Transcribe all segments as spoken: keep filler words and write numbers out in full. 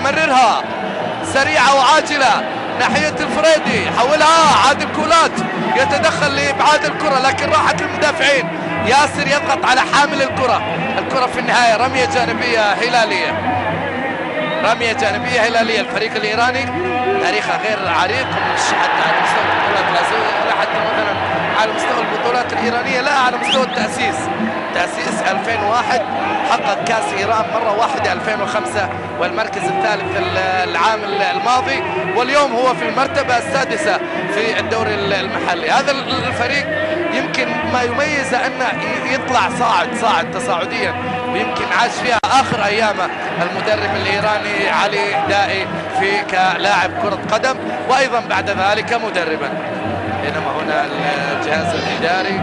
يمررها سريعة وعاجلة ناحية الفريدي، يحولها عادل كولات يتدخل لإبعاد الكرة لكن راحت للمدافعين. ياسر يضغط على حامل الكرة، الكرة في النهاية رمية جانبية هلالية، رمية جانبية هلالية. الفريق الإيراني تاريخه غير عريق مش حتى على مستوى البطولات الآسيوية ولا حتى مثلا على مستوى البطولات الإيرانية، لا على مستوى التأسيس. تأسيس ألفين وواحد، حقق كأس إيران مرة واحدة ألفين وخمسة والمركز الثالث العام الماضي، واليوم هو في المرتبة السادسة في الدوري المحلي. هذا الفريق يمكن ما يميزه أنه يطلع صاعد صاعد تصاعديا، ويمكن عاش فيها آخر أيامه المدرب الإيراني علي دائي في كلاعب كرة قدم وأيضا بعد ذلك مدربا. بينما هنا الجهاز الإداري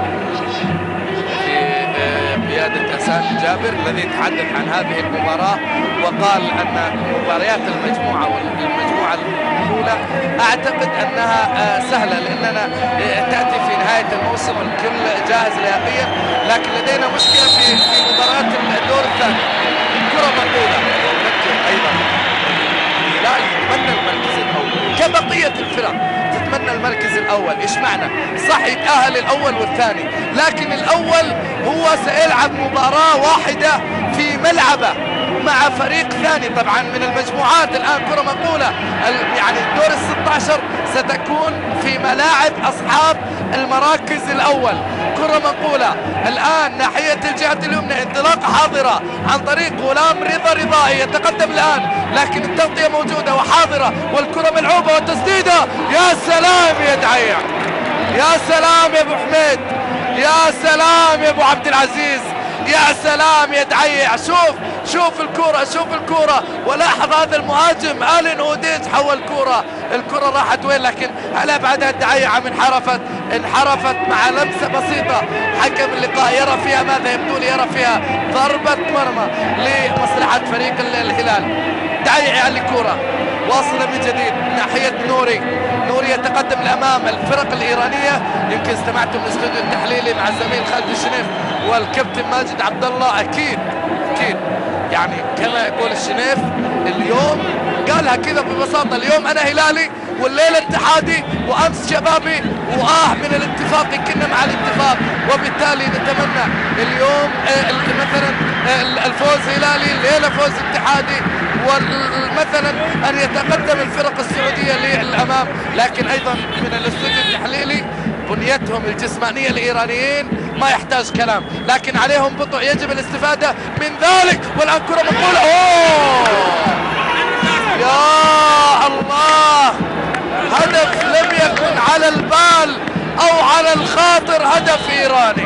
بقيادة أسامي جابر الذي تحدث عن هذه المباراة وقال أن مباريات المجموعة والمجموعة الأولى أعتقد أنها سهلة لأننا تأتي في نهاية الموسم الكل جاهز لياقيا، لكن لدينا مشكلة في في مباريات الدور الثاني. كرة مقبولة أيضا لا يتمنى المركز الأول كبقية الفرق، تتمنى المركز الأول. إيش معنى؟ صح يتأهل الأول والثاني، لكن الأول هو سيلعب مباراة واحدة في ملعبه مع فريق ثاني. طبعا من المجموعات الآن كرة مقولة، يعني الدور الستة عشر ستكون في ملاعب أصحاب المراكز الأول. كرة مقولة الآن ناحية الجهة اليمنى، انطلاقة حاضرة عن طريق غلام رضا رضائي يتقدم الآن، لكن التغطية موجودة وحاضرة والكرة ملعوبة والتسديدة. يا سلام يا دعيع، يا سلام يا ابو حميد، يا سلام يا ابو عبد العزيز، يا سلام يا دعيع. شوف شوف الكرة، شوف الكرة، ولاحظ هذا المهاجم آلين أوديج حول الكرة، الكرة راحت وين؟ لكن هل أبعدها الدعيعة؟ من انحرفت انحرفت مع لمسة بسيطة. حكم اللقاء يرى فيها ماذا؟ يبدو لي يرى فيها ضربة مرمى لمصلحة فريق الهلال. دعيع يعلي الكرة واصلة من جديد ناحية نوري، نوري يتقدم الأمام. الفرق الإيرانية يمكن استمعتم للاستوديو التحليلي مع الزميل خالد الشنيف والكابتن ماجد عبد الله، أكيد أكيد يعني كما يقول الشنيف اليوم قالها كذا ببساطة، اليوم أنا هلالي والليلة اتحادي وأمس شبابي، وآه من الاتفاق كنا مع الاتفاق، وبالتالي نتمنى اليوم مثلا الفوز هلالي، الليلة فوز اتحادي، ومثلا أن يتقدم الفرق السعودية للأمام. لكن أيضا من الاستوديو التحليلي بنيتهم الجسمانية الإيرانيين ما يحتاج كلام، لكن عليهم بطء يجب الاستفادة من ذلك. والآن كرة مقبولة، أوه يا الله، هدف لم يكن على البال أو على الخاطر، هدف إيراني،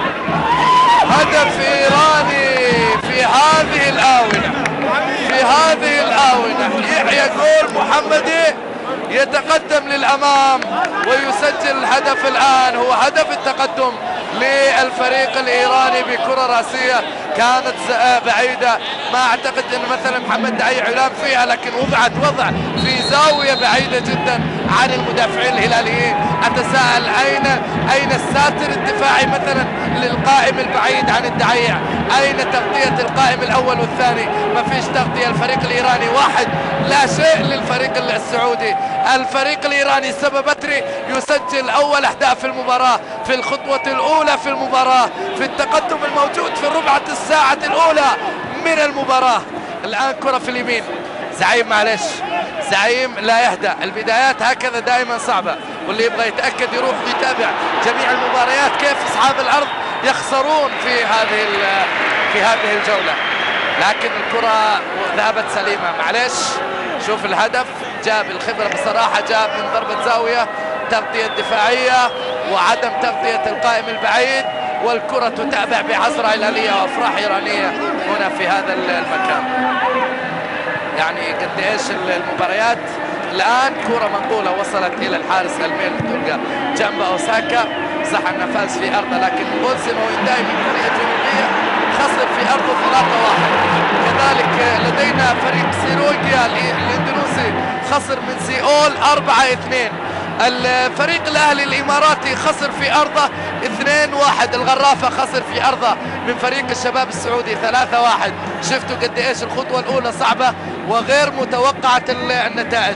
هدف إيراني في هذه الآونة، في هذه الآونة. يحيى جول محمدي يتقدم للأمام ويسجل الهدف الآن، هو هدف التقدم للفريق الإيراني بكرة رأسية كانت بعيدة. ما أعتقد أن مثلا محمد دعيع علام فيها، لكن وضعت وضع في زاوية بعيدة جدا عن المدافعين الهلاليين. أتساءل أين أين الساتر الدفاعي مثلا للقائم البعيد عن الدعيع؟ أين تغطية القائم الأول والثاني؟ ما فيش تغطية. الفريق الإيراني واحد لا شيء للفريق السعودي. الفريق الإيراني سبب بتري يسجل أول أهداف المباراة في الخطوة الأولى في المباراة، في التقدم الموجود في الربعة الساعة الأولى من المباراة. الآن كرة في اليمين، زعيم معلش زعيم لا يهدأ، البدايات هكذا دائما صعبة، واللي يبغى يتأكد يروح يتابع جميع المباريات كيف أصحاب الأرض يخسرون في هذه في هذه الجولة. لكن الكرة ذهبت سليمة معلش. شوف الهدف جاء بالخبرة بصراحة، جاء من ضربة زاوية، تغطية دفاعية وعدم تغطية القائم البعيد، والكرة تتابع بعصرة هلالية وأفراح إيرانية هنا في هذا المكان. يعني قد ايش المباريات. الآن كرة منقولة وصلت إلى الحارس الميل تلقى جنب أوساكا، صح أنه فاز في أرضه، لكن بولسن وينداي من كوريا الجنوبية خسر في أرضه ثلاثة واحد. كذلك لدينا فريق سيروجيا الاندونيسي خسر من سيول أربعة اثنين. الفريق الاهلي الاماراتي خسر في ارضه اثنين واحد، الغرافه خسر في ارضه من فريق الشباب السعودي ثلاثة واحد. شفتوا قد ايش الخطوه الاولى صعبه وغير متوقعه النتائج.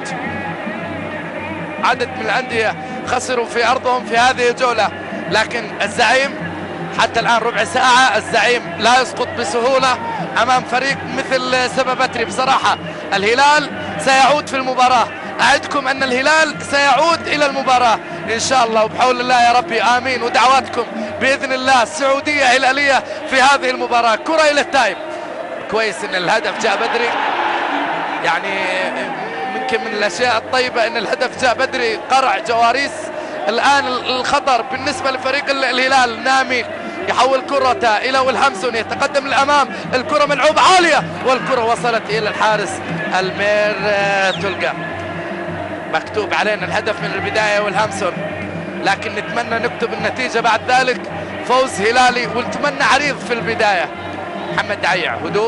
عدد من الانديه خسروا في ارضهم في هذه الجوله، لكن الزعيم حتى الان ربع ساعه الزعيم لا يسقط بسهوله امام فريق مثل سبابتري. بصراحه الهلال سيعود في المباراه، أعدكم أن الهلال سيعود إلى المباراة إن شاء الله وبحول الله يا ربي آمين، ودعواتكم بإذن الله السعودية هلالية في هذه المباراة. كرة إلى التايب، كويس أن الهدف جاء بدري، يعني يمكن من الأشياء الطيبة أن الهدف جاء بدري، قرع جواريس. الآن الخطر بالنسبة لفريق الهلال، نامي يحول كرة إلى ويلهامسون يتقدم للأمام، الكرة ملعوبة عالية والكرة وصلت إلى الحارس المير تلقى. مكتوب علينا الهدف من البداية ويلهامسون، لكن نتمنى نكتب النتيجة بعد ذلك فوز هلالي، ونتمنى عريض في البداية. محمد دعيع، هدوء،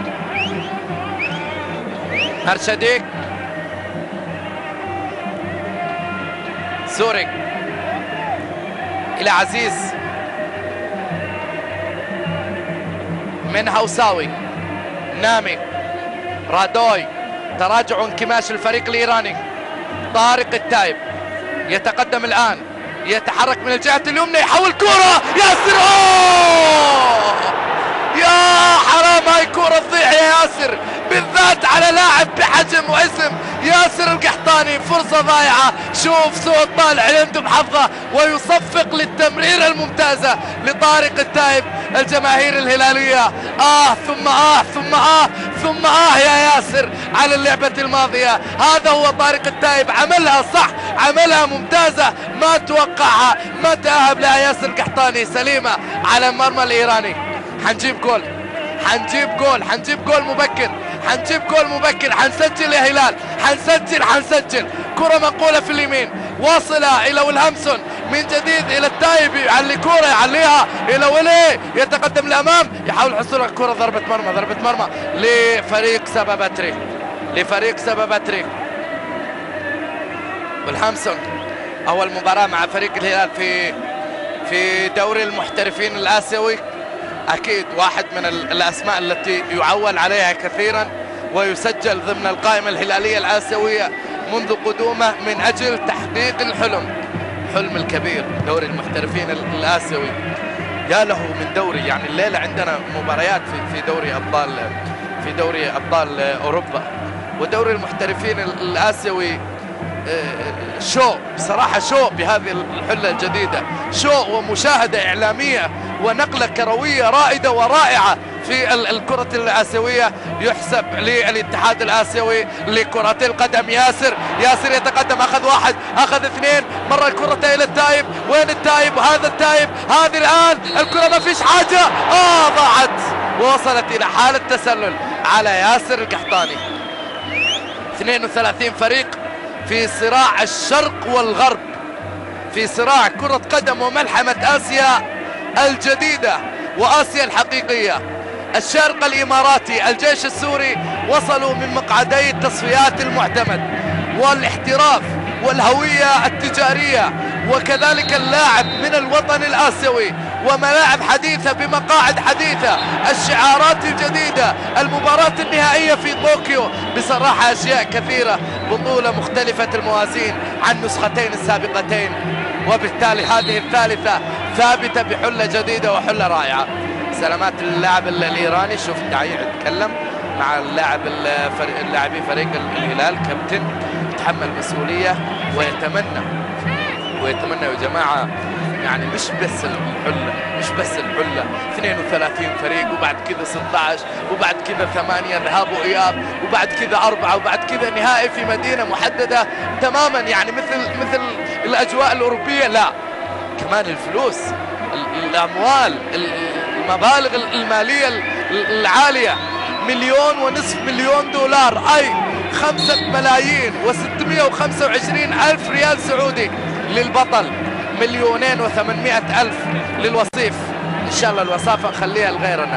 مرشديك، سوري إلى عزيز، من هوساوي، نامي، رادوي، تراجع انكماش الفريق الإيراني. طارق التايب يتقدم الآن، يتحرك من الجهة اليمنى، يحول كرة، ياسر، أوه يا حرام هاي كرة تضيع يا ياسر، بالذات على لاعب بحجم واسم ياسر القحطاني. فرصة ضايعة، شوف سوء الطالع عنده بحظه ويصفق للتمريرة الممتازة لطارق التايب. الجماهير الهلالية آه ثم آه ثم آه ثم آه يا ياسر على اللعبة الماضية. هذا هو طارق التايب، عملها صح، عملها ممتازة، ما توقعها، ما تأهب لها ياسر القحطاني، سليمة على المرمى الإيراني. حنجيب جول، حنجيب جول، حنجيب جول مبكر، حنجيب جول مبكر، حنسجل يا هلال، حنسجل حنسجل. كرة منقولة في اليمين، واصلة إلى ويلهامسون، من جديد إلى التايب، يعلي كرة، يعليها إلى ويلي، يتقدم للأمام، يحاول الحصول على الكرة. ضربة مرمى، ضربة مرمى لفريق سبابتري، لفريق سبابتري. ويلهامسون أول مباراة مع فريق الهلال في في دوري المحترفين الآسيوي، أكيد واحد من الأسماء التي يعول عليها كثيرا ويسجل ضمن القائمة الهلالية الآسيوية منذ قدومه من أجل تحقيق الحلم، حلم الكبير دوري المحترفين الآسيوي. يا له من دوري، يعني الليلة عندنا مباريات في في دوري أبطال في دوري أبطال أوروبا، ودوري المحترفين الآسيوي شو بصراحة، شو بهذه الحلة الجديدة، شو ومشاهدة إعلامية ونقلة كروية رائدة ورائعة في الكرة الآسيوية. يحسب للاتحاد الآسيوي لكرة القدم. ياسر، ياسر يتقدم، أخذ واحد، أخذ اثنين، مرة الكرة إلى التايب، وين التايب؟ هذا التايب، هذه الآن الكرة ما فيش حاجة، آه ضاعت، ووصلت إلى حالة تسلل على ياسر القحطاني. اثنين وثلاثين فريق في صراع الشرق والغرب، في صراع كرة قدم وملحمة آسيا الجديدة وآسيا الحقيقية. الشرق الإماراتي، الجيش السوري وصلوا من مقعدي التصفيات المعتمد والاحتراف والهوية التجارية، وكذلك اللاعب من الوطن الآسيوي، وملاعب حديثة بمقاعد حديثة، الشعارات الجديدة، المباراة النهائية في طوكيو. بصراحة أشياء كثيرة، بطولة مختلفة الموازين عن نسختين السابقتين، وبالتالي هذه الثالثة ثابتة بحلة جديدة وحلة رائعة. سلامات اللاعب الإيراني، شوف دعيع يتكلم مع اللاعب اللاعبين فريق الهلال، كابتن يتحمل مسؤولية ويتمنى ويتمنى يا جماعة، يعني مش بس الحلة، مش بس الحلة، اثنين وثلاثين فريق، وبعد كذا ستة عشر، وبعد كذا ثمانية ذهاب وإياب، وبعد كذا أربعة، وبعد كذا نهائي في مدينة محددة تماما، يعني مثل مثل الأجواء الأوروبية. لا، كمان الفلوس، الأموال، المبالغ المالية العالية، مليون ونصف مليون دولار، أي خمسة ملايين وستمائة وخمسة وعشرين ألف ريال سعودي للبطل، مليونين وثمانمائة ألف للوصيف. إن شاء الله الوصافة نخليها لغيرنا.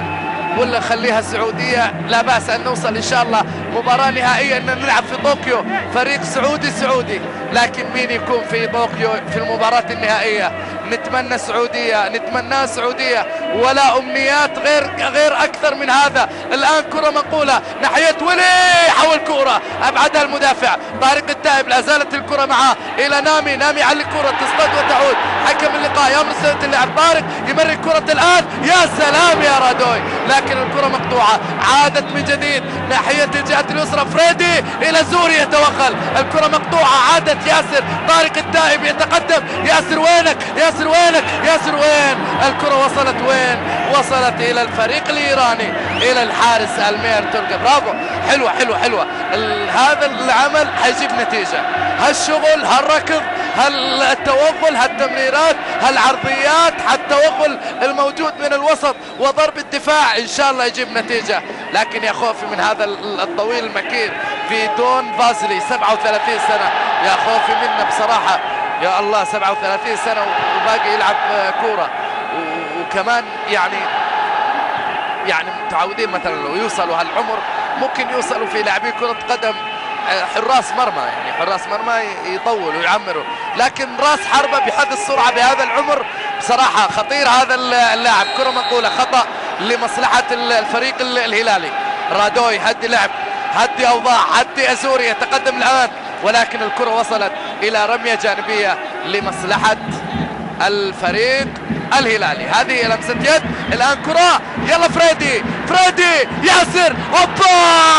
ولا خليها سعودية؟ لا بأس أن نوصل إن شاء الله مباراة نهائية، أن نلعب في طوكيو فريق سعودي سعودي، لكن مين يكون في طوكيو في المباراة النهائية؟ نتمنى سعودية، نتمنى سعودية، ولا أمنيات غير غير أكثر من هذا. الآن كرة منقولة ناحية ولي، حول كرة أبعدها المدافع طارق التائب، لا زالت الكرة معه إلى نامي، نامي على الكرة تصطد وتعود. حكم اللقاء يا مسألة اللعب، طارق يمر الكرة الآن، يا سلام يا رادوي، لكن الكرة مقطوعة، عادت من جديد ناحية الجهة اليسرى، فريدي إلى زوري يتوغل، الكرة مقطوعة، عادت ياسر، طارق التائب يتقدم، ياسر وينك ياسر وينك ياسر وين؟ الكرة وصلت وين؟ وصلت إلى الفريق الإيراني، إلى الحارس المير تركي. برافو، حلوة حلوة حلوة، هذا العمل حيجيب نتيجة، هالشغل هالركض هالتوغل هالتمريرات هالعرضيات هالتوغل الموجود من الوسط وضرب الدفاع إن شاء الله يجيب نتيجة. لكن يا خوفي من هذا الطويل المكير في دون فازلي، سبعة وثلاثين سنة، يا خوفي منه بصراحة، يا الله، سبعة وثلاثين سنة وباقي يلعب كورة، وكمان يعني يعني متعودين مثلا لو يوصلوا هالعمر ممكن يوصلوا في لاعبي كرة قدم حراس مرمى، يعني حراس مرمى يطول ويعمروا، لكن راس حربة بهذه السرعة بهذا العمر بصراحة خطير هذا اللاعب. كرة منقولة خطأ لمصلحة الفريق الهلالي. رادوي هدي لعب، هدي أوضاع، هدي أزوري يتقدم الآن، ولكن الكرة وصلت إلى رمية جانبية لمصلحة الفريق الهلالي. هذه لمسة يد، الآن كرة، يلا فريدي فريدي ياسر، اوبا،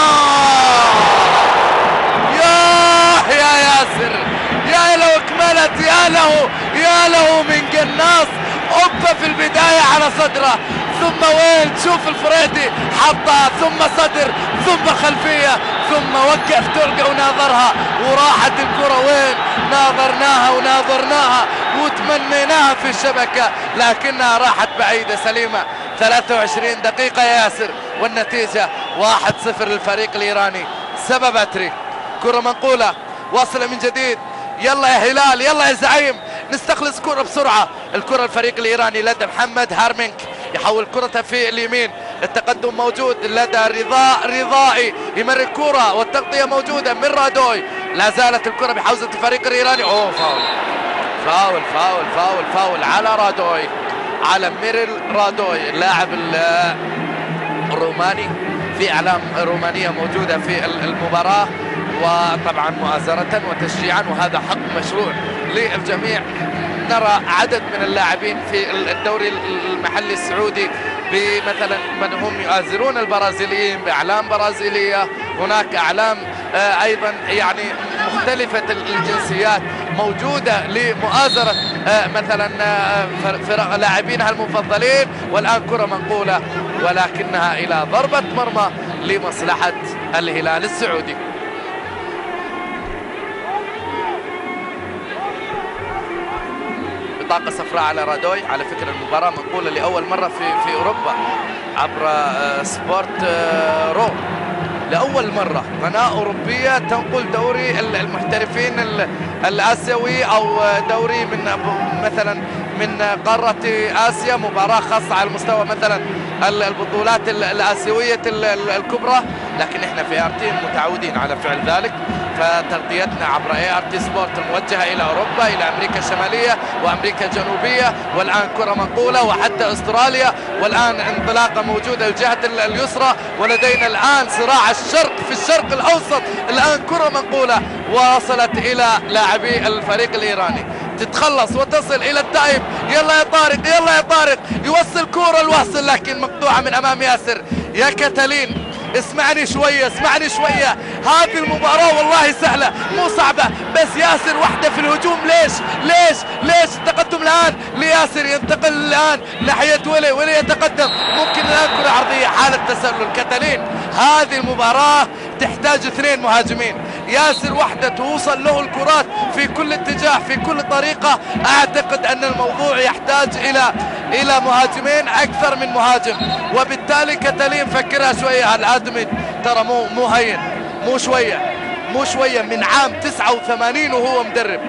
يا يا ياسر، يا لو اكملت، يا له يا له من قناص، اوبا في البداية على صدره، ثم وين، شوف الفريدي حطها، ثم صدر، ثم خلفية، ثم وقف ترقى وناظرها، وراحت الكرة وين؟ ناظرناها وناظرناها وتمنيناها في الشبكة، لكنها راحت بعيدة سليمة. ثلاثة وعشرين دقيقة يا ياسر، والنتيجة واحد صفر للفريق الإيراني. سبب أتري، كرة منقولة واصلة من جديد، يلا يا هلال، يلا يا زعيم، نستخلص كرة بسرعة. الكرة الفريق الإيراني لدى محمد هارمينك، يحول كرته في اليمين، التقدم موجود لدى رضا رضائي، يمر الكرة والتغطية موجودة من رادوي، لا زالت الكرة بحوزة الفريق الإيراني. اوه فاول فاول فاول فاول فاول على رادوي، على ميريل رادوي، اللاعب الروماني، في اعلام رومانية موجودة في المباراة، وطبعا مؤازرة وتشجيعا، وهذا حق مشروع للجميع. نرى عدد من اللاعبين في الدوري المحلي السعودي بمثلا من هم يؤازرون البرازيليين باعلام برازيليه، هناك اعلام ايضا يعني مختلفه الجنسيات موجوده لمؤازره مثلا فرق لاعبينها المفضلين. والان كره منقوله ولكنها الى ضربه مرمى لمصلحه الهلال السعودي. بطاقة صفراء على رادوي. على فكرة المباراة منقولة لأول مرة في في أوروبا عبر سبورت رو، لأول مرة قناة أوروبية تنقل دوري المحترفين الآسيوي أو دوري من مثلا من قارة آسيا، مباراة خاصة على المستوى مثلا البطولات الآسيوية الكبرى، لكن احنا في ار تي متعودين على فعل ذلك. فتغطيتنا عبر اي ار تي سبورت الموجهه الى اوروبا، الى امريكا الشماليه وامريكا الجنوبيه، والان كره منقوله وحتى استراليا، والان انطلاقه موجوده الجهه اليسرى، ولدينا الان صراع الشرق في الشرق الاوسط. الان كره منقوله وصلت الى لاعبي الفريق الايراني، تتخلص وتصل الى التائب، يلا يا طارق يلا يا طارق، يوصل كرة الوصل لكن مقطوعة من امام ياسر. يا كتالين اسمعني شوية اسمعني شوية، هذه المباراة والله سهلة مو صعبة، بس ياسر وحده في الهجوم. ليش ليش ليش التقدم الآن لياسر، ينتقل الآن ناحية ولي، ولي يتقدم، ممكن الآن كرة عرضية، حالة تسلل كتالين. هذه المباراة تحتاج اثنين مهاجمين، ياسر وحده توصل له الكرات في كل اتجاه في كل طريقة. اعتقد ان الموضوع يحتاج الى الى مهاجمين اكثر من مهاجم، وبالتالي كتالين فكرها شوية. الادمي ترى مو مو هين، مو شوية مو شوية، من عام تسعة وثمانين وهو مدرب،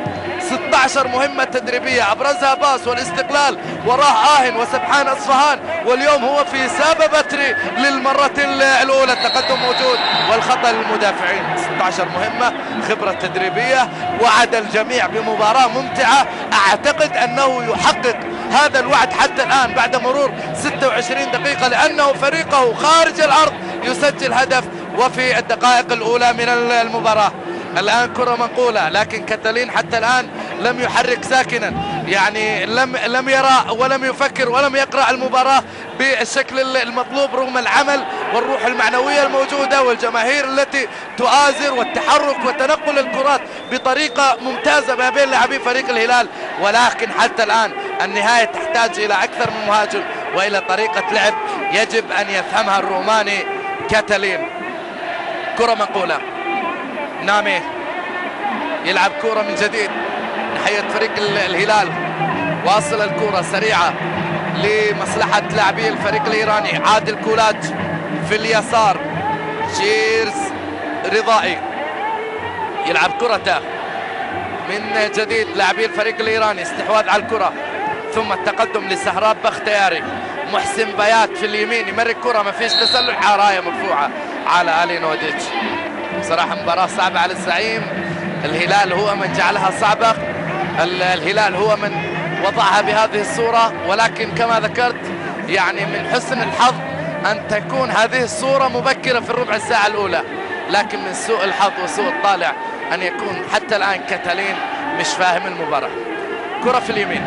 ستة عشر مهمة تدريبية أبرزها باس والاستقلال وراه آهن وسبحان أصفهان، واليوم هو في سابا بتري للمرة الأولى. التقدم موجود والخطأ للمدافعين. ستة عشر مهمة، خبرة تدريبية، وعد الجميع بمباراة ممتعة. أعتقد أنه يحقق هذا الوعد حتى الآن بعد مرور ستة وعشرين دقيقة، لأنه فريقه خارج الأرض يسجل هدف وفي الدقائق الأولى من المباراة. الآن كرة منقولة، لكن كتالين حتى الآن لم يحرك ساكنا، يعني لم لم يرى ولم يفكر ولم يقرأ المباراة بالشكل المطلوب، رغم العمل والروح المعنوية الموجودة والجماهير التي تؤازر والتحرك وتنقل الكرات بطريقة ممتازة ما بين لاعبي فريق الهلال. ولكن حتى الآن النهاية تحتاج إلى أكثر من مهاجم وإلى طريقة لعب يجب أن يفهمها الروماني كاتالين. كرة منقولة، نامي يلعب كرة من جديد ناحية فريق الهلال، واصل الكرة سريعة لمصلحة لاعبي الفريق الإيراني. عادل كولاج في اليسار، جيرز رضائي يلعب كرته من جديد لاعبي الفريق الإيراني، استحواذ على الكرة ثم التقدم لسهراب بختياري. محسن بيات في اليمين يمرق كرة، ما فيش تسلل، عراية مرفوعة على آلي نوديتش. بصراحة مباراة صعبة على الزعيم. الهلال هو من جعلها صعبة، الهلال هو من وضعها بهذه الصورة، ولكن كما ذكرت يعني من حسن الحظ أن تكون هذه الصورة مبكرة في الربع الساعة الأولى، لكن من سوء الحظ وسوء الطالع أن يكون حتى الآن كاتالين مش فاهم المباراة. كرة في اليمين،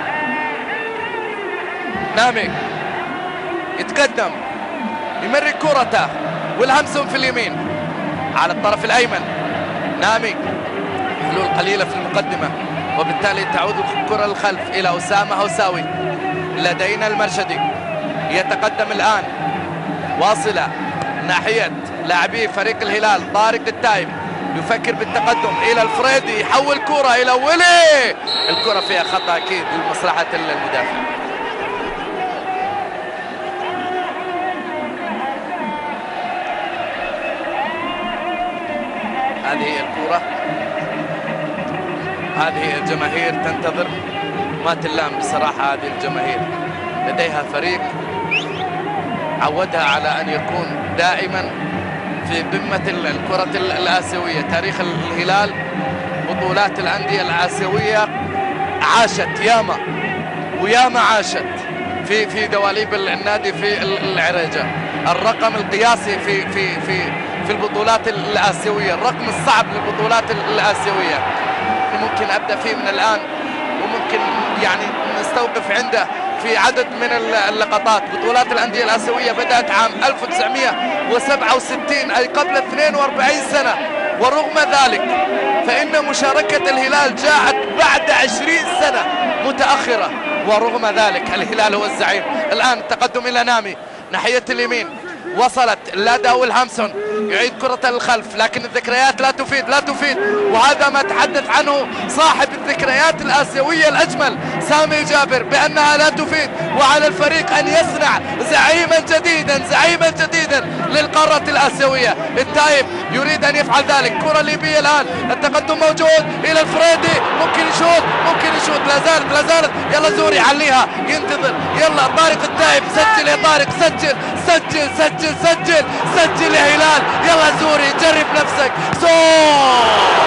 نامي يتقدم يمرق كرته والهمسون في اليمين على الطرف الأيمن. نامي حلول قليلة في المقدمة، وبالتالي تعود الكرة للخلف إلى أسامة هوساوي. لدينا المرشدي يتقدم الآن، واصلة ناحية لاعبي فريق الهلال. طارق التايب يفكر بالتقدم إلى الفريدي، يحول كرة إلى ويلي، الكرة فيها خطأ أكيد لمصلحة المدافع. هذه هي الكرة، هذه الجماهير تنتظر ما تلام. بصراحة هذه الجماهير لديها فريق عودها على أن يكون دائما في قمة الكرة الآسيوية. تاريخ الهلال بطولات الأندية الآسيوية عاشت ياما وياما عاشت في في دواليب النادي في العريجة. الرقم القياسي في في في في البطولات الآسيوية، الرقم الصعب للبطولات الآسيوية ممكن أبدأ فيه من الآن، وممكن يعني نستوقف عنده في عدد من اللقطات. بطولات الأندية الآسيوية بدأت عام ألف وتسعمئة وسبعة وستين، أي قبل اثنين وأربعين سنة، ورغم ذلك فإن مشاركة الهلال جاءت بعد عشرين سنة متأخرة، ورغم ذلك الهلال هو الزعيم. الآن التقدم إلى نامي ناحية اليمين، وصلت لادا والهامسون يعيد كرة للخلف، لكن الذكريات لا تفيد لا تفيد وهذا ما تحدث عنه صاحب الذكريات الآسيوية الأجمل سامي جابر بأنها لا تفيد، وعلى الفريق أن يصنع زعيما جديدا زعيما جديدا للقارة الآسيوية. التايب يريد أن يفعل ذلك. كرة ليبية الآن، التقدم موجود إلى الفريدي، ممكن يشوط ممكن يشوط لا زالت لا زالت يلا زوري عليها، ينتظر يلا طارق التايب. سجل يا طارق، سجل سجل سجل سجل سجل يا هلال، يلا زوري جرب نفسك. صوت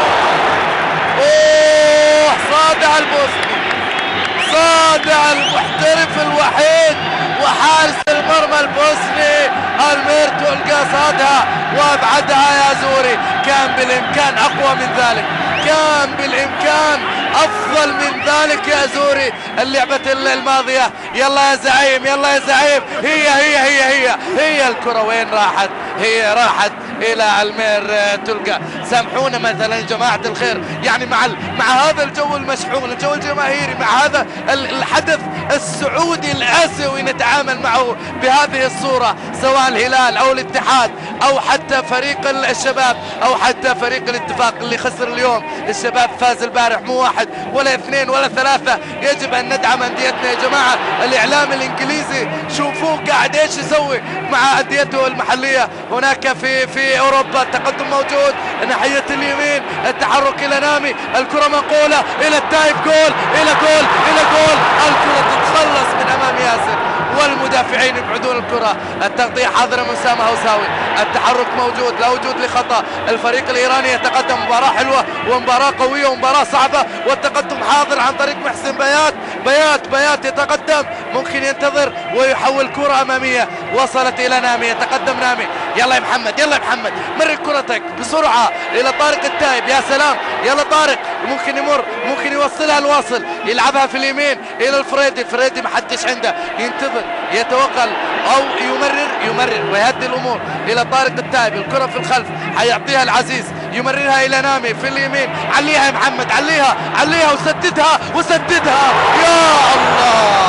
اوه، صادع البوسني، صادع المحترف الوحيد وحارس المرمى البوسني الميرتو القصادها وابعدها يا زوري. كان بالامكان اقوى من ذلك، كان بالامكان افضل من ذلك يا زوري اللعبة الماضية. يلا يا زعيم يلا يا زعيم، هي هي هي هي هي الكرة وين راحت؟ هي راحت الى المير تلقى. سامحونا مثلا جماعة الخير، يعني مع مع هذا الجو المشحون، الجو الجماهيري، مع هذا الحدث السعودي الآسيوي نتعامل معه بهذه الصورة، سواء الهلال او الاتحاد او حتى فريق الشباب او حتى فريق الاتفاق اللي خسر اليوم. الشباب فاز البارح مو واحد ولا اثنين ولا ثلاثة. يجب ان ندعم انديتنا يا جماعة. الاعلام الانجليزي شوفوه قاعد ايش يسوي مع انديته المحلية هناك في في اوروبا. التقدم موجود ناحية اليمين، التحرك الى نامي، الكرة منقولة الى التايب، جول الى جول الى جول، الكرة تتخلص من امام ياسر والمدافعين يبعدون الكرة. التغطية حاضرة من سامة هوساوي، التحرك موجود، لا وجود لخطأ. الفريق الايراني يتقدم. مباراة حلوة ومباراة قوية ومباراة صعبة، والتقدم حاضر عن طريق محسن بيات. بيات بيات يتقدم، ممكن ينتظر ويحول كرة امامية وصلت الى نامي. يتقدم نامي، يلا يا محمد يلا يا محمد مرر كرتك بسرعة الى طارق التايب. يا سلام يلا طارق، ممكن يمر، ممكن يوصلها الواصل، يلعبها في اليمين الى الفريدي. فريدي ما حدش عنده، ينتظر يتوكل او يمرر يمرر ويهدي الامور الى طارق التايب. الكرة في الخلف حيعطيها العزيز، يمررها الى نامي في اليمين. عليها يا محمد، عليها عليها وسددها وسددها. يا الله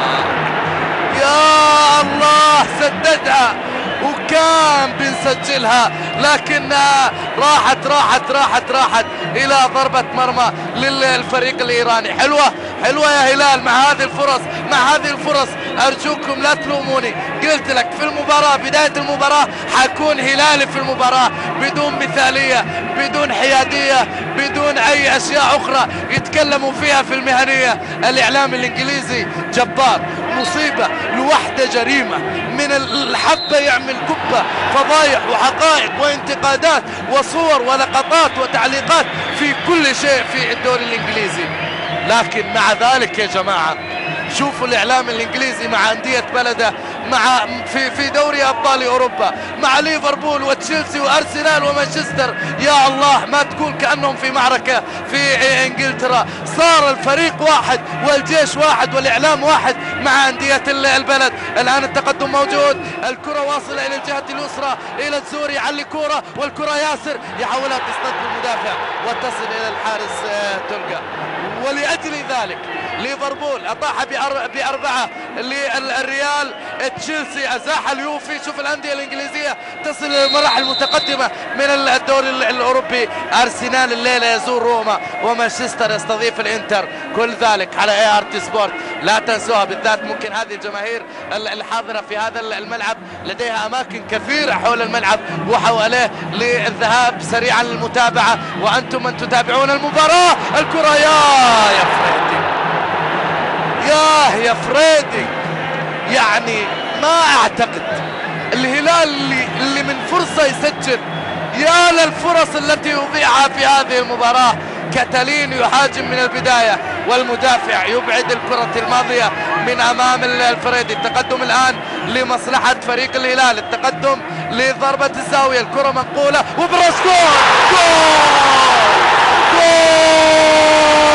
يا الله سددها وكان بنسجلها، لكنها راحت راحت راحت راحت الى ضربة مرمى للفريق الايراني. حلوة حلوة يا هلال مع هذه الفرص، مع هذه الفرص ارجوكم لا تلوموني. قلت لك في المباراة، بداية المباراة حكون هلالي في المباراة بدون مثالية، بدون حيادية، بدون اي اشياء اخرى يتكلموا فيها في المهنية. الاعلام الانجليزي جبار، مصيبة لوحده، جريمة من الحبة يعمل كبة، فضايح وحقائق وانتقادات وصور ولقطات وتعليقات في كل شيء في الدوري الانجليزي. لكن مع ذلك يا جماعة شوفوا الاعلام الانجليزي مع اندية بلده، مع في في دوري ابطال اوروبا، مع ليفربول وتشيلسي وارسنال ومانشستر. يا الله ما تكون كانهم في معركة في انجلترا. صار الفريق واحد والجيش واحد والاعلام واحد مع اندية البلد. الان التقدم موجود، الكرة واصلة الى الجهة اليسرى الى الزوري، يعلي كرة والكرة ياسر يحولها تصطاد المدافع وتصل الى الحارس تلقى. ولأجل ذلك ليفربول أطاح بأربعة للريال، تشيلسي أزاح اليوفي. شوف الأندية الإنجليزية تصل إلى المراحل المتقدمة من الدوري الأوروبي. أرسنال الليلة يزور روما، ومانشستر يستضيف الإنتر. كل ذلك على اي ار تي سبورت، لا تنسوها. بالذات ممكن هذه الجماهير الحاضرة في هذا الملعب لديها أماكن كثيرة حول الملعب وحواليه للذهاب سريعا للمتابعة، وأنتم من تتابعون المباراة. الكرة يا يا فريدي، ياه يا فريدي، يعني ما اعتقد الهلال اللي, اللي من فرصة يسجل. يا للفرص التي يضيعها في هذه المباراة. كتالين يهاجم من البداية والمدافع يبعد الكرة الماضية من امام الفريدي. التقدم الان لمصلحة فريق الهلال، التقدم لضربة الزاوية، الكرة منقولة وبرش جول جول جول.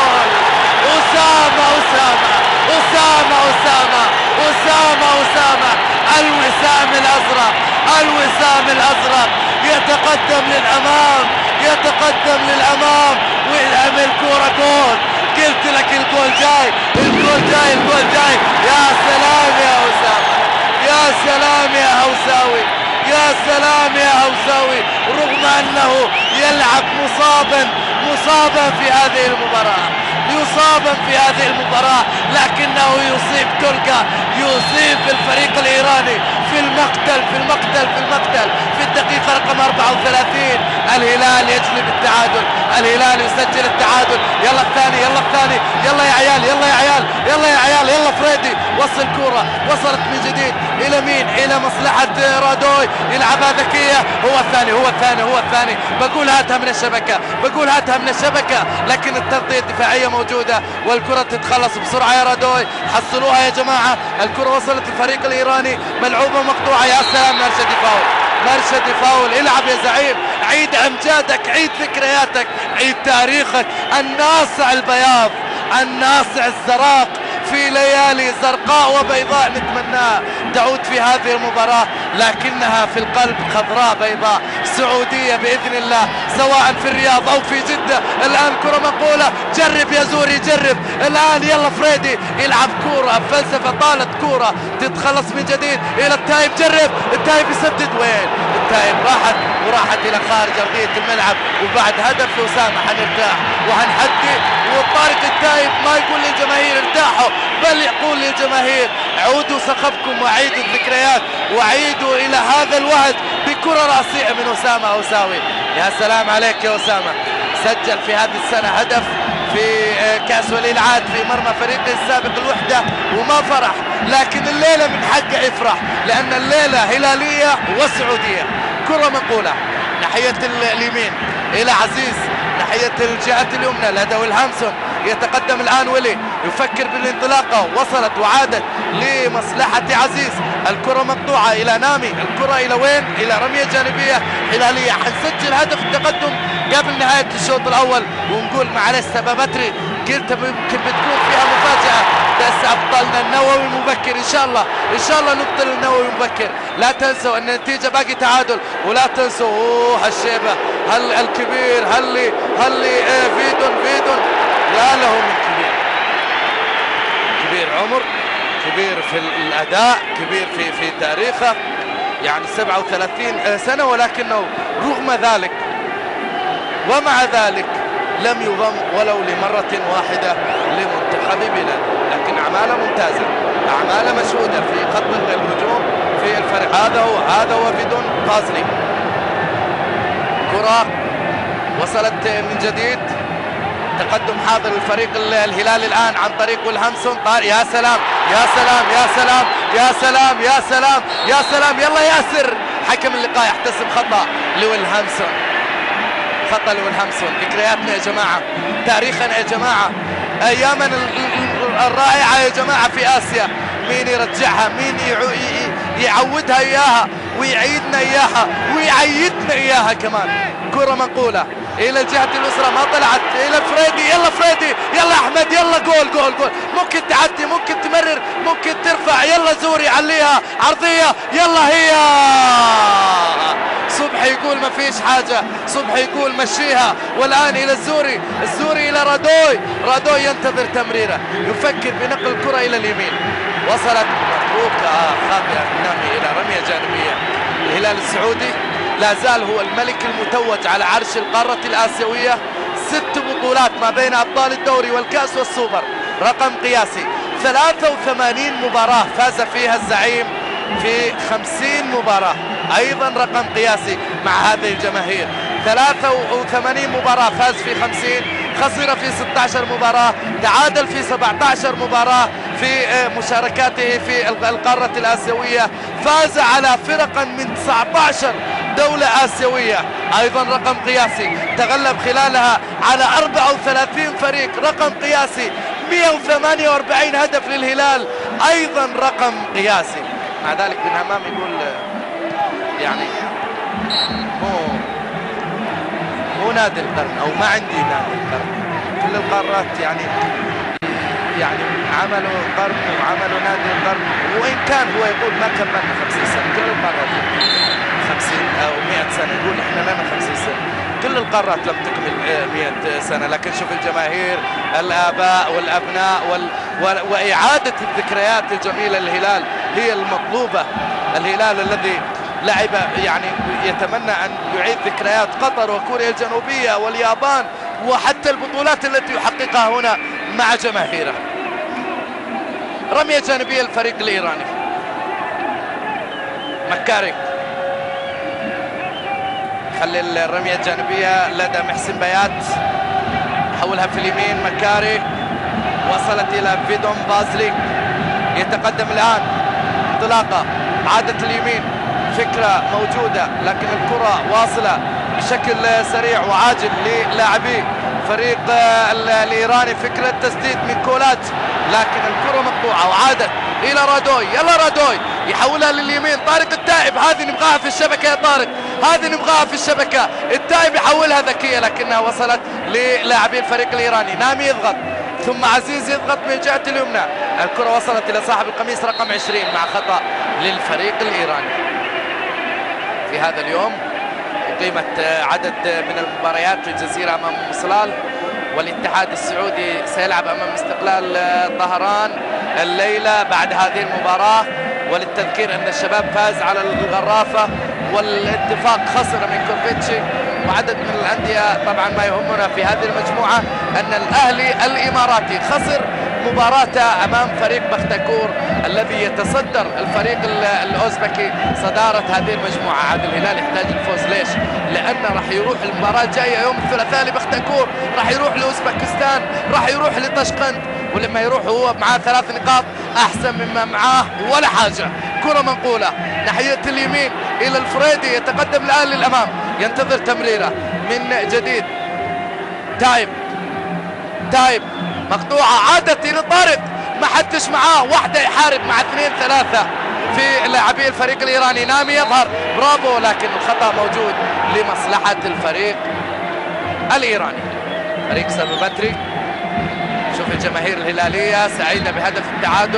أسامة أسامة أسامة أسامة أسامة أسامة الوسام الأزرق، الوسام الأزرق يتقدم للأمام، يتقدم للأمام ويعمل كورة جول. قلت لك الجول جاي، الجول جاي، الجول جاي. يا سلام يا أسامة، يا سلام يا هوساوي، يا سلام يا هوساوي. رغم أنه يلعب مصابا مصابا في هذه المباراة، يصابا في هذه المباراة، لكنه يصيب تركا، يصيب الفريق الإيراني في المقتل في المقتل في المقتل في الدقيقة رقم أربعة وثلاثين. الهلال يجلب التعادل، الهلال يسجل التعادل. يلا الثاني، يلا الثاني، يلا يا عيال، يلا يا عيال، يلا يا عيال، يلا فريدي. وصل كرة، وصلت من جديد إلى مين؟ إلى مصلحة رادوي، يلعبها ذكية. هو الثاني، هو الثاني، هو الثاني. بقول هاتها من الشبكة، بقول هاتها من الشبكة، لكن التغطية الدفاعية موجودة والكرة تتخلص بسرعة يا رادوي. حصلوها يا جماعة، الكرة وصلت الفريق الإيراني، ملعوبة مقطوعة. يا سلام، مرشدي فاول، مرشدي فاول. العب يا زعيم، عيد أمجادك، عيد ذكرياتك، عيد تاريخك. الناصع البياض، الناصع الزراق في ليالي زرقاء وبيضاء نتمناها تعود في هذه المباراة، لكنها في القلب خضراء بيضاء. سعودية بإذن الله، سواء في الرياض أو في جدة. الآن كرة منقولة، جرب يا زوري جرب الآن، يلا فريدي يلعب كرة فلسفة، طالت كرة تتخلص من جديد إلى التايب، جرب التايب يسدد، وين التايب راحت وراحت إلى خارج أرضية الملعب. وبعد هدف أسامة حنرتاح وحنحدي، وطارق التايب ما يقول للجماهير ارتاحوا، بل يقول للجماهير عودوا سقفكم وعيدوا الذكريات وعيدوا إلى هذا الوعد بكرة رأسية من أسامة أوساوي. يا سلام عليك يا أسامة، سجل في هذه السنة هدف في كأس ولي العهد في مرمى فريقه السابق الوحدة وما فرح، لكن الليلة من حقه يفرح لأن الليلة هلالية وسعودية. كرة منقولة ناحية اليمين إلى عزيز، ناحية الجهة اليمنى لدى ويلهامسون، يتقدم الآن ولي يفكر بالانطلاقة، وصلت وعادت لمصلحة عزيز. الكرة مقطوعة إلى نامي، الكرة إلى وين؟ إلى رمية جانبية هلالية. حنسجل هدف التقدم قبل نهاية الشوط الأول ونقول معلش سببتري، قلت يمكن بتكون فيها مفاجأة، بس أبطلنا النووي مبكر إن شاء الله، إن شاء الله نبطل النووي مبكر. لا تنسوا أن النتيجة باقي تعادل، ولا تنسوا أوه هالشيبة هل الكبير هل هل إيه فيدون فيدون لا له من كبير، كبير عمر، كبير في الأداء، كبير في في تاريخه، يعني سبعة وثلاثين سنة، ولكنه رغم ذلك ومع ذلك لم يضم ولو لمرة واحدة لمنتخب بلاده، لكن أعماله ممتازة، أعماله مشهودة في خط الهجوم في الفريق. هذا هو هذا هو فيدون بازلي. كرة وصلت من جديد، تقدم حاضر الفريق الهلال الآن عن طريق ويلهامسون. يا سلام يا سلام يا سلام يا سلام يا سلام يا سلام، يلا ياسر. حكم اللقاء يحتسب خطأ لويلهامسون، خطأ لويلهامسون. ذكرياتنا يا جماعة، تاريخنا يا جماعة، أيامنا الرائعة يا جماعة في آسيا. مين يرجعها؟ مين يعودها إياها ويعيدنا إياها ويعيدنا إياها كمان؟ كرة منقولة إلى الجهة اليسرى، ما طلعت إلى فريدي، يلا فريدي يلا أحمد، يلا جول جول جول، ممكن تعدي ممكن تمرر ممكن ترفع، يلا زوري عليها عرضية، يلا هي صبحي يقول ما فيش حاجة، صبحي يقول مشيها. والآن إلى الزوري، الزوري إلى رادوي، رادوي ينتظر تمريره، يفكر بنقل الكرة إلى اليمين، وصلت مبروكة خاطئة نامي إلى رمية جانبية. الهلال السعودي لا زال هو الملك المتوج على عرش القارة الآسيوية، ست بطولات ما بين أبطال الدوري والكأس والسوبر، رقم قياسي. ثلاثة وثمانين مباراة فاز فيها الزعيم في خمسين مباراة، أيضا رقم قياسي مع هذه الجماهير. ثلاثة وثمانين مباراة فاز في خمسين، خسر في ستة عشر مباراة، تعادل في سبعة عشر مباراة في مشاركاته في القارة الآسيوية، فاز على فرقا من تسعة عشر دولة آسيوية، أيضا رقم قياسي. تغلب خلالها على أربعة وثلاثين فريق، رقم قياسي. مئة وثمانية وأربعين هدف للهلال، أيضا رقم قياسي. مع ذلك بن همام يقول يعني مو مو نادي القرن أو ما عندي نادي القرن، كل القارات يعني يعني عملوا قرن وعملوا نادي القرن، وإن كان هو يقول ما كملنا خمسين سنة، كل القارات خمسين أو مئة سنة، يقول إحنا لنا خمسين سنة، كل القارات لم تكمل مئة سنة. لكن شوف الجماهير، الآباء والأبناء وال... و... وإعادة الذكريات الجميلة للهلال هي المطلوبة. الهلال الذي لعب يعني يتمنى أن يعيد ذكريات قطر وكوريا الجنوبية واليابان وحتى البطولات التي يحققها هنا مع جماهيره. رمية جانبية الفريق الإيراني، مكاري خلي الرمية الجانبية لدى محسن بيات، حولها في اليمين. مكاري وصلت إلى فيدون بازلي، يتقدم الآن، انطلاقة، عادت اليمين، فكرة موجودة لكن الكرة واصلة بشكل سريع وعاجل للاعبي فريق الإيراني، فكرة تسديد من كولات لكن الكرة مقطوعة وعادت إلى رادوي، يلا رادوي يحولها لليمين. طارق التائب، هذه نبغاها في الشبكة يا طارق، هذه نبغاها في الشبكة. التائب يحولها ذكية لكنها وصلت للاعبي الفريق الإيراني. نامي يضغط ثم عزيز يضغط من الجهة اليمنى، الكرة وصلت إلى صاحب القميص رقم عشرين مع خطأ للفريق الإيراني. في هذا اليوم أقيمت عدد من المباريات في الجزيرة أمام مصلال، والاتحاد السعودي سيلعب أمام استقلال طهران الليلة بعد هذه المباراة. وللتذكير أن الشباب فاز على الغرافة، والاتفاق خسر من كورفيتشي وعدد من الأندية. طبعا ما يهمنا في هذه المجموعة أن الأهلي الإماراتي خسر مباراته أمام فريق بختكور الذي يتصدر الفريق الأوزبكي صدارة هذه المجموعة. عاد الهلال يحتاج الفوز. ليش؟ لأن راح يروح المباراة الجاية يوم الثلاثاء لبختكور، راح يروح لأوزبكستان، راح يروح لطشقند، ولما يروح هو معاه ثلاث نقاط أحسن مما معاه ولا حاجة. كرة منقولة ناحية اليمين إلى الفريدي، يتقدم الآن للأمام، ينتظر تمريرة من جديد. تايب تايب مقطوعة، عادت إلى طارق، ما حدش معاه، واحدة يحارب مع اثنين ثلاثة في لاعبي الفريق الإيراني. نامي يظهر، برافو، لكن الخطأ موجود لمصلحة الفريق الإيراني. فريق سربتري. شوف الجماهير الهلالية سعيدة بهدف التعادل،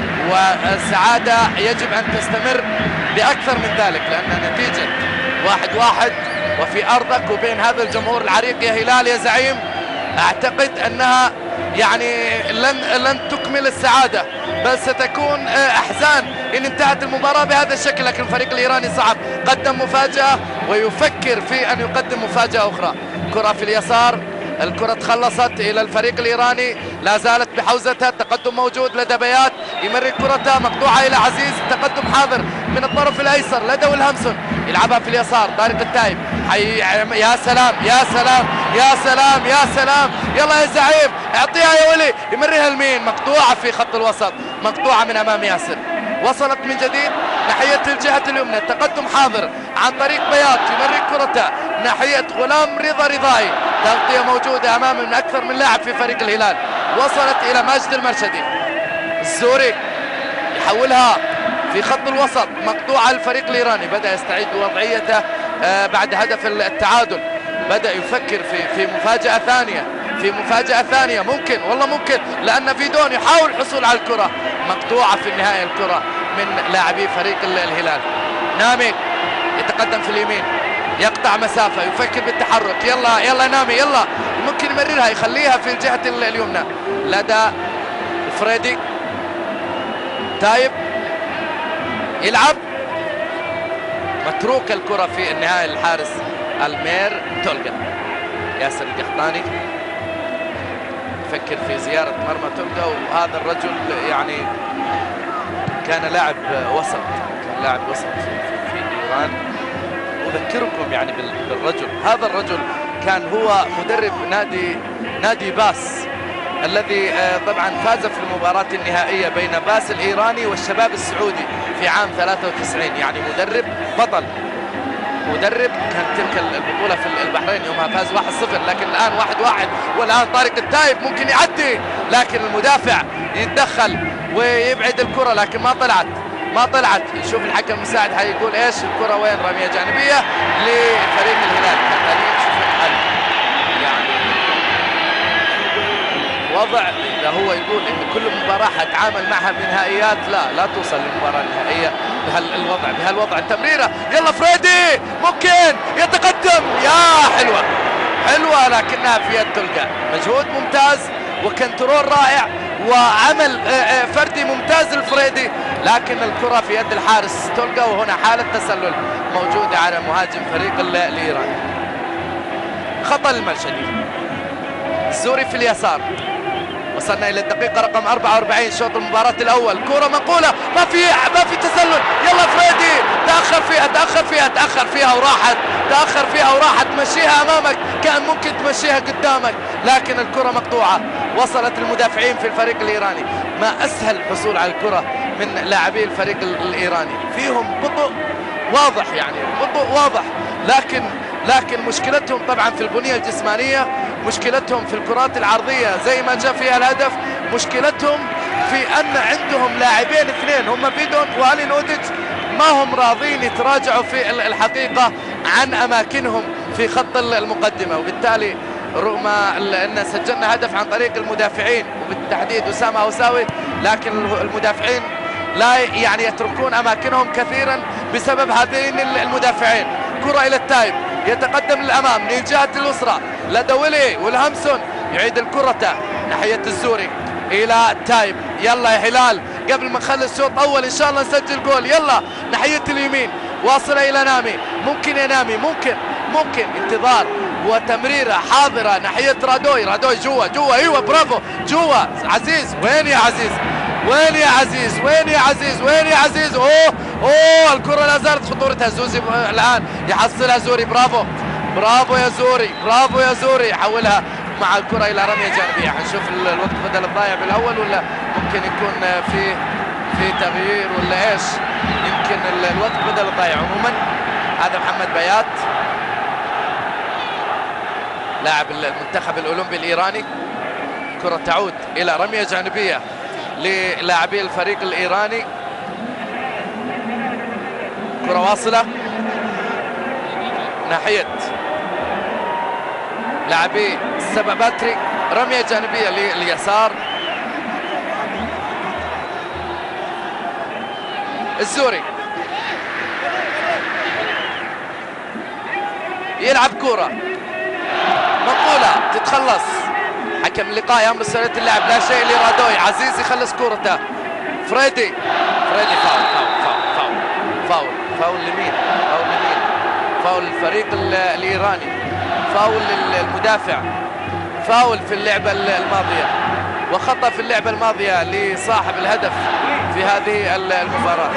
والسعادة يجب أن تستمر بأكثر من ذلك، لأن نتيجة واحد واحد وفي أرضك وبين هذا الجمهور العريق يا هلال يا زعيم، أعتقد أنها يعني لن لن تكمل السعادة، بل ستكون أحزان إن انتهت المباراة بهذا الشكل. لكن الفريق الإيراني صعب، قدم مفاجأة ويفكر في أن يقدم مفاجأة أخرى. كرة في اليسار، الكرة تخلصت إلى الفريق الإيراني، لا زالت بحوزتها، التقدم موجود لدى بيات، يمرر كرتها مقطوعة إلى عزيز، التقدم حاضر من الطرف الأيسر لدى والهمسون، يلعبها في اليسار طارق التايب. حي... يا سلام يا سلام يا سلام يا سلام، يلا يا زعيم اعطيها يا ولي، يمررها لمين؟ مقطوعة في خط الوسط، مقطوعة من أمام ياسر، وصلت من جديد ناحية الجهة اليمنى، التقدم حاضر عن طريق بيات، يمرر كرتها ناحية غلام رضا رضاي، تغطية موجودة أمامه من أكثر من لاعب في فريق الهلال، وصلت إلى ماجد المرشدي. الزوري يحولها في خط الوسط، مقطوعة الفريق الإيراني، بدأ يستعيد وضعيته بعد هدف التعادل، بدأ يفكر في في مفاجأة ثانية، في مفاجأة ثانية ممكن، والله ممكن، لأن فيدون يحاول الحصول على الكرة، مقطوعة في النهاية الكرة من لاعبي فريق الهلال. نامي يتقدم في اليمين، يقطع مسافة، يفكر بالتحرك، يلا يلا نامي يلا، ممكن يمررها يخليها في الجهة اليمنى لدى الفريدي. تايب يلعب، متروك الكرة في النهاية الحارس المير تولغا. ياسر القحطاني يفكر في زيارة مرمى تولغا، وهذا الرجل يعني كان لاعب وسط، كان لاعب وسط في, في إيران. أذكركم يعني بالرجل، هذا الرجل كان هو مدرب نادي نادي باس الذي طبعا فاز في المباراة النهائية بين باس الإيراني والشباب السعودي في عام ثلاثة وتسعين، يعني مدرب بطل، مدرب كان تلك البطولة في البحرين يومها فاز واحد صفر، لكن الآن واحد واحد، والآن طارق التايب ممكن يعدي، لكن المدافع يتدخل ويبعد الكرة، لكن ما طلعت ما طلعت. نشوف الحكم المساعد حيقول ايش الكرة وين، رمية جانبية لفريق الهلال. نشوف الحل يعني وضع، اذا هو يقول ان كل مباراة حتعامل معها بنهائيات، لا لا توصل للمباراة النهائية بهالوضع بهالوضع. التمريرة يلا فريدي ممكن يتقدم، يا حلوة حلوة، لكنها في يد تولغا. مجهود ممتاز وكنترول رائع وعمل فردي ممتاز الفريدي، لكن الكرة في يد الحارس تولغا، وهنا حالة تسلل موجودة على مهاجم فريق الإيراني. خطأ المرشدي. الزوري في اليسار. وصلنا إلى الدقيقة رقم أربعة وأربعين شوط المباراة الأول. كرة منقولة، ما في ما في تسلل، يلا فريدي تأخر فيها تأخر فيها تأخر فيها وراحت تأخر فيها وراحت تمشيها أمامك، كان ممكن تمشيها قدامك، لكن الكرة مقطوعة. وصلت المدافعين في الفريق الإيراني، ما أسهل الحصول على الكرة من لاعبي الفريق الإيراني، فيهم بطء واضح، يعني بطء واضح، لكن لكن مشكلتهم طبعا في البنية الجسمانية، مشكلتهم في الكرات العرضية زي ما جاء فيها الهدف، مشكلتهم في أن عندهم لاعبين اثنين هم فيدون وآلي نودج ما هم راضين يتراجعوا في الحقيقة عن أماكنهم في خط المقدمة، وبالتالي رغم أن سجلنا هدف عن طريق المدافعين وبالتحديد أسامة هوساوي، لكن المدافعين لا يعني يتركون أماكنهم كثيرا بسبب هذين المدافعين. كرة إلى التايب، يتقدم للامام من الجهه اليسرى لدى ويلي والهمسون يعيد الكره ناحيه الزوري الى تايب. يلا يا هلال قبل ما نخلص شوط اول ان شاء الله نسجل جول. يلا ناحيه اليمين واصله الى نامي، ممكن يا نامي، ممكن ممكن انتظار وتمريره حاضره ناحيه رادوي. رادوي جوا جوا، ايوه برافو جوا. عزيز وين يا عزيز؟ وين يا عزيز؟ وين يا عزيز؟ وين يا عزيز؟ اوه اوه الكره لا زالت خطورتها. زوزي الان يحصلها زوري. برافو برافو يا زوري، برافو يا زوري. يحولها مع الكره الى رميه جانبيه. حنشوف الوقت بدل الضايع بالاول ولا ممكن يكون في في تغيير ولا ايش؟ يمكن الوقت بدل الضايع. عموما هذا محمد بيات لاعب المنتخب الاولمبي الايراني. كره تعود الى رميه جانبيه للاعبي الفريق الايراني. كره واصله ناحيه لاعبي السباباتري، رميه جانبيه لليسار. الزوري يلعب كرة منقولة تتخلص. حكم اللقاء يامر سنة اللعب لا شيء لرادوي. عزيز يخلص كورته. فريدي فريدي فاول فاول فاول فاول فاول لمين؟ فاول لمين؟ فاول الفريق الايراني، فاول المدافع، فاول في اللعبة الماضية وخطأ في اللعبة الماضية لصاحب الهدف في هذه المباراة.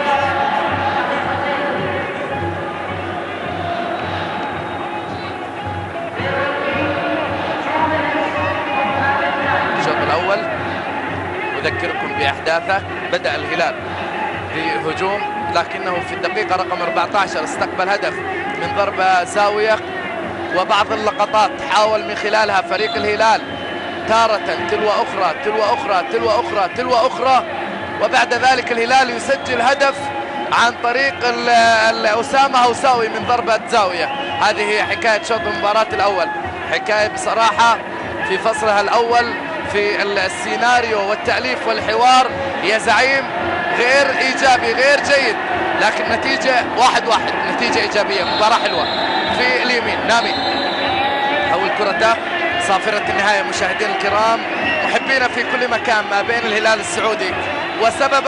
الشوط الأول أذكركم بأحداثه. بدأ الهلال بهجوم لكنه في الدقيقة رقم أربعة عشر استقبل هدف من ضربة زاوية، وبعض اللقطات حاول من خلالها فريق الهلال تارة تلو أخرى تلو أخرى تلو أخرى تلو أخرى، وبعد ذلك الهلال يسجل هدف عن طريق أسامة هوساوي من ضربة زاوية. هذه هي حكاية شوط المباراة الأول. حكاية بصراحة في فصلها الأول في السيناريو والتأليف والحوار يا زعيم غير إيجابي غير جيد، لكن نتيجة واحد واحد، نتيجة إيجابية، مباراة حلوة. في اليمين نامي حول كرته صافرة النهاية. مشاهدينا الكرام محبينا في كل مكان ما بين الهلال السعودي وسبب